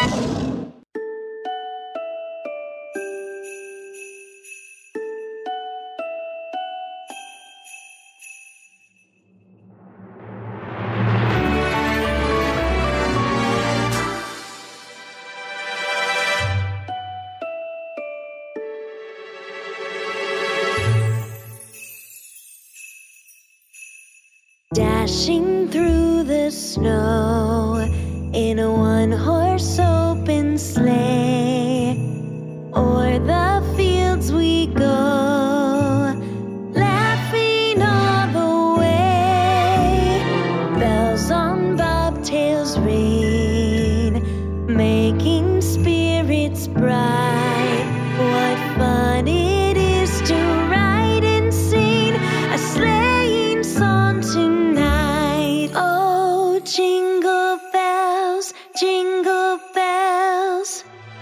Dashing through the snow in a one-horse open sleigh, o'er the fields we go, laughing all the way. Bells on bobtails ring, making spirits bright. What fun it is to ride and sing a sleighing song tonight. Oh, jingle bells, jingle bells.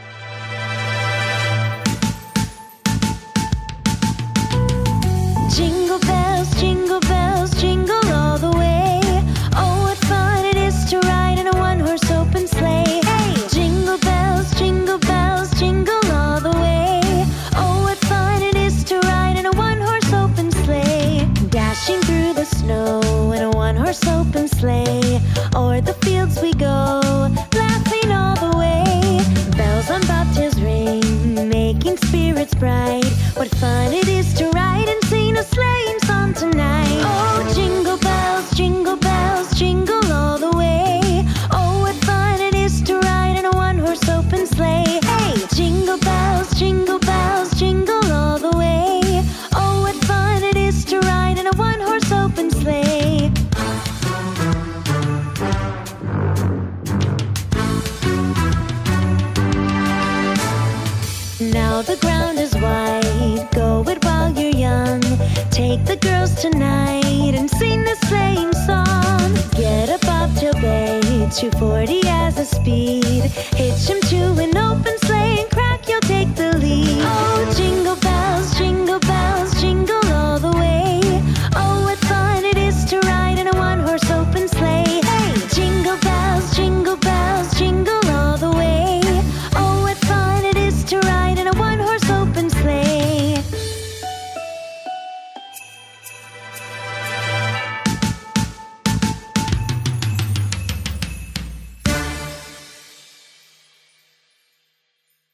Jingle bells, jingle all the way. Oh, what fun it is to ride in a one-horse open sleigh. Hey! Jingle bells, jingle all the way. Oh, what fun it is to ride in a one-horse open sleigh. Dashing through the snow in a one-horse open sleigh, o'er the fields we go, laughing all the way. Bells on bobtails ring, making spirits bright. What fun it is to ride and sing a sleighing song tonight. Oh, jingle bells, jingle all the way. Oh, what fun it is to ride in a one-horse open sleigh. Hey! Jingle bells, jingle all the way. Oh, what fun it is to ride in a one-horse open sleigh. Now the ground is wide, go it while you're young. Take the girls tonight and sing the sleighing song. Get a bobtail bay, 240 as a speed. Hitch him to an open sleigh and crack, you'll take the lead. Oh, jingle bells,